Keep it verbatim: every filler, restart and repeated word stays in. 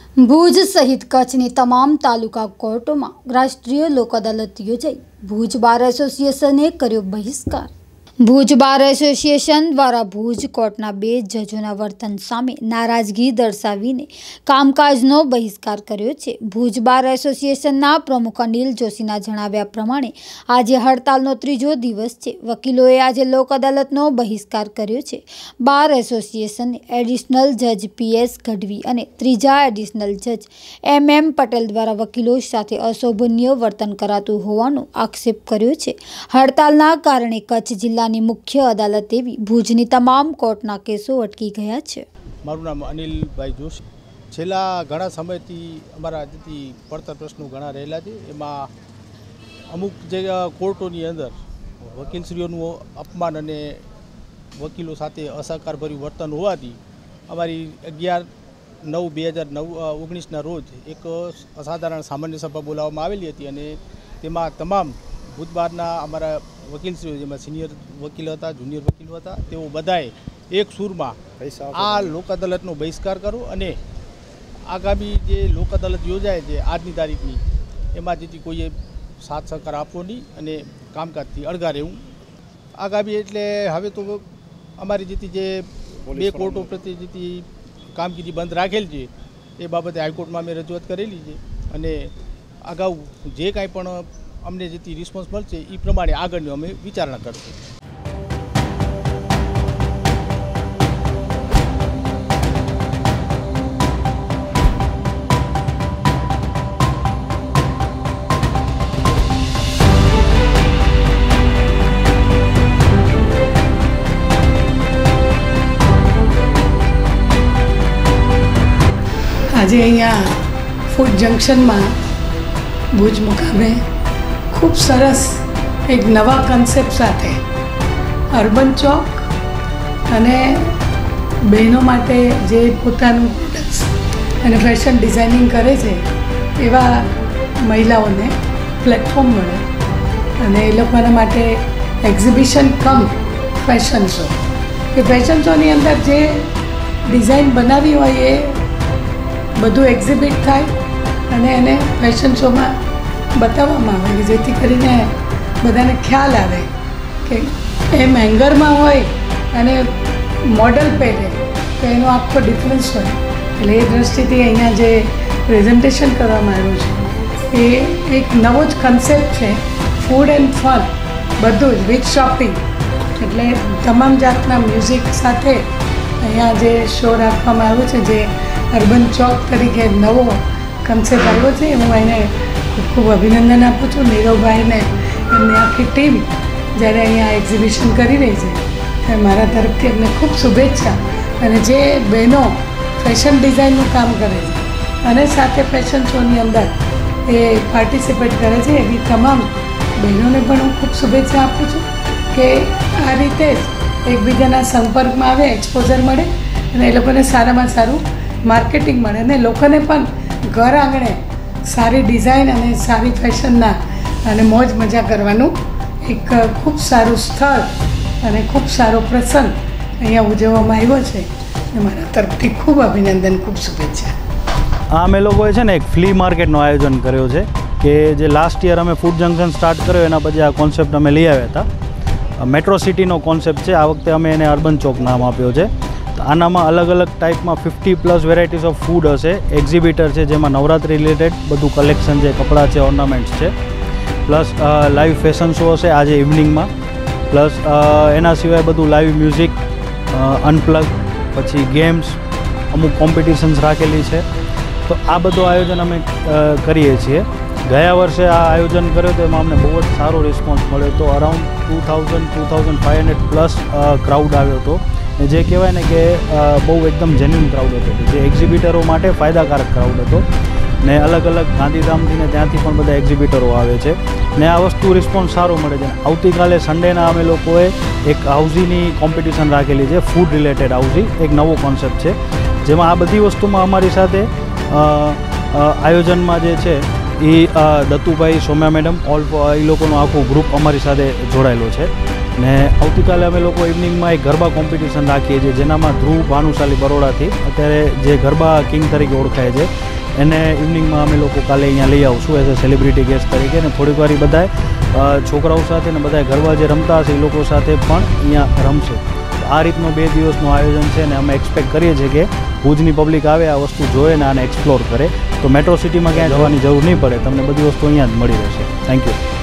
ભુજ સહિત કચ્છની તમામ તાલુકા કોર્ટોમાં રાષ્ટ્રીય લોક અદાલત યોજાઈ. ભુજ બાર એસોસિએશને કર્યો બહિષ્કાર. ભુજ બાર એસોસિએશન દ્વારા ભુજ કોર્ટના બે જજોના વર્તન સામે નારાજગી દર્શાવીને કામકાજનો બહિષ્કાર કર્યો છે. ભુજ બાર એસોસિએશનના પ્રમુખ અનિલ જોશીના જણાવ્યા પ્રમાણે આજે હડતાલનો ત્રીજો દિવસ છે. વકીલોએ આજે લોક અદાલતનો બહિષ્કાર કર્યો છે. બાર એસોસિએશને એડિશનલ જજ પી એસ ગઢવી અને ત્રીજા એડિશનલ જજ એમ એમ પટેલ દ્વારા વકીલો સાથે અશોભનીય વર્તન કરાતું હોવાનો આક્ષેપ કર્યો છે. હડતાલના કારણે કચ્છ જિલ્લા ની મુખ્ય અદાલત એવી ભુજની તમામ કોર્ટના કેસો અટકી ગયા છે. મારું નામ અનિલભાઈ જોશી. છેલ્લા ઘણા સમયથી અમારા જે પડતર પ્રશ્નો ઘણા રહેલા છે. એમાં અમુક જે કોર્ટોની અંદર વકીલશ્રીઓનું અપમાન અને વકીલો સાથે અસહકારભર્યું વર્તન હોવાથી અમારી અગિયાર નવ બે હજાર નવ ઓગણીસના રોજ એક અસાધારણ સામાન્ય સભા બોલાવવામાં આવેલી હતી અને તેમાં તમામ ભુજ બારના અમારા વકીલશ્રીઓ, જેમાં સિનિયર વકીલ હતા, જુનિયર વકીલો હતા, તેઓ બધાએ એક સૂરમાં આ લોક અદાલતનો બહિષ્કાર કરો અને આગામી જે લોક અદાલત યોજાય છે આજની તારીખની, એમાં જેથી કોઈએ સાથ સહકાર આપવો નહીં અને કામકાજથી અળગા રહેવું. આગામી એટલે હવે તો અમારી જેથી જે બે કોર્ટો પ્રત્યે જેથી કામગીરી બંધ રાખેલ છે એ બાબતે હાઈકોર્ટમાં અમે રજૂઆત કરેલી છે અને અગાઉ જે કાંઈ પણ અમને જેથી રિસ્પોન્સ મળશે એ પ્રમાણે આગળની અમે વિચારણા કરશું. આજે અહીંયા ફૂડ જંકશનમાં ભુજ મુકામે ખૂબ સરસ એક નવા કન્સેપ્ટ સાથે અર્બન ચોક અને બહેનો માટે જે પોતાનું પ્રોડક્ટ્સ અને ફેશન ડિઝાઇનિંગ કરે છે એવા મહિલાઓને પ્લેટફોર્મ મળે અને એ લોકોના માટે એક્ઝિબિશન કમ ફેશન શો. એ ફેશન શોની અંદર જે ડિઝાઇન બનાવી હોય એ બધું એક્ઝિબિટ થાય અને એને ફેશન શોમાં બતાવવામાં આવે, જેથી કરીને બધાને ખ્યાલ આવે કે એમ હેંગરમાં હોય અને મોડલ પહેરે તો એનો આખો ડિફરન્સ હોય. એટલે એ દૃષ્ટિથી અહીંયા જે પ્રેઝન્ટેશન કરવામાં આવ્યું છે એ એક નવો જ કન્સેપ્ટ છે. ફૂડ એન્ડ ફન બધું જ વિથ શોપિંગ, એટલે તમામ જાતના મ્યુઝિક સાથે અહીંયા જે શો રાખવામાં આવ્યો છે, જે અર્બન ચોક તરીકે નવો કન્સેપ્ટ આવ્યો છે, હું એને ખૂબ ખૂબ અભિનંદન આપું છું. નીરવભાઈને એમની આખી ટીમ જ્યારે અહીંયા એક્ઝિબિશન કરી રહી છે ત્યારે મારા તરફથી એમને ખૂબ શુભેચ્છા. અને જે બહેનો ફેશન ડિઝાઇનનું કામ કરે છે અને સાથે ફેશન શોની અંદર એ પાર્ટિસિપેટ કરે છે એવી તમામ બહેનોને પણ હું ખૂબ શુભેચ્છા આપું છું કે આ રીતે જ એકબીજાના સંપર્કમાં આવે, એક્સપોઝર મળે અને એ લોકોને સારામાં સારું માર્કેટિંગ મળે અને લોકોને પણ ઘર આંગણે સારી ડિઝાઇન અને સારી ફેશનના અને મોજ મજા કરવાનું એક ખૂબ સારું સ્થળ અને ખૂબ સારો પ્રસંગ અહીંયા ઉજવવામાં આવ્યો છે. મારા તરફથી ખૂબ અભિનંદન, ખૂબ શુભેચ્છા. આ અમે લોકોએ છે ને એક ફ્લી માર્કેટનું આયોજન કર્યો છે કે જે લાસ્ટ યર અમે ફૂડ જંકશન સ્ટાર્ટ કર્યો એના પછી આ કોન્સેપ્ટ અમે લઈ આવ્યા હતા. મેટ્રો સિટીનો કોન્સેપ્ટ છે. આ વખતે અમે એને અર્બન ચોક નામ આપ્યો છે. આનામાં અલગ અલગ ટાઈપમાં fifty plus varieties of food હશે. એક્ઝિબિટર છે જેમાં નવરાત્રી રિલેટેડ બધું કલેક્શન છે, કપડાં છે, ઓર્નામેન્ટ્સ છે. પ્લસ લાઈવ ફેશન શો હશે આજે ઇવનિંગમાં. પ્લસ એના સિવાય બધું લાઈવ મ્યુઝિક, અનપ્લગ, પછી ગેમ્સ, અમુક કોમ્પિટિશન્સ રાખેલી છે. તો આ બધું આયોજન અમે કરીએ છીએ. ગયા વર્ષે આ આયોજન કર્યો તો એમાં અમને બહુ જ સારો રિસ્પોન્સ મળ્યો હતો. Around two thousand two thousand five hundred plus crowd આવ્યો હતો. જે કહેવાય ને કે બહુ એકદમ જેન્યુન ક્રાઉડ હતો, જે એક્ઝિબિટરો માટે ફાયદાકારક ક્રાઉડ હતો. ને અલગ અલગ ગાંધીધામથી ને ત્યાંથી પણ બધા એક્ઝિબિટરો આવે છે ને આ વસ્તુ રિસ્પોન્સ સારો મળે છે. આવતીકાલે સન્ડેના અમે લોકોએ એક હાઉઝીની કોમ્પિટિશન રાખેલી છે, ફૂડ રિલેટેડ હાઉઝી, એક નવો કોન્સેપ્ટ છે જેમાં આ બધી વસ્તુમાં અમારી સાથે આયોજનમાં જે છે એ દત્તુભાઈ, સોમ્યા મેડમ, ઓલ એ લોકોનું આખું ગ્રુપ અમારી સાથે જોડાયેલો છે. ને આવતીકાલે અમે લોકો ઇવનિંગમાં એક ગરબા કોમ્પિટિશન રાખીએ છીએ જેનામાં ધ્રુવ ભાનુશાલી બરોડાથી અત્યારે જે ગરબા કિંગ તરીકે ઓળખાય છે એને ઇવનિંગમાં અમે લોકો કાલે અહીંયા લઈ આવશું એઝ અ સેલિબ્રિટી ગેસ્ટ તરીકે. અને થોડીક વાર એ બધાએ છોકરાઓ સાથે ને બધા ઘરવા જે રમતા હશે એ લોકો સાથે પણ અહીંયા રમશે. આ રીતનો બે દિવસનું આયોજન છે ને અમે એક્સપેક્ટ કરીએ છીએ કે ભુજની પબ્લિક આવે, આ વસ્તુ જોવે ને આને એક્સપ્લોર કરે, તો મેટ્રો સિટીમાં ક્યાંય જવાની જરૂર નહીં પડે, તમને બધી વસ્તુ અહીંયા જ મળી રહેશે. Thank you.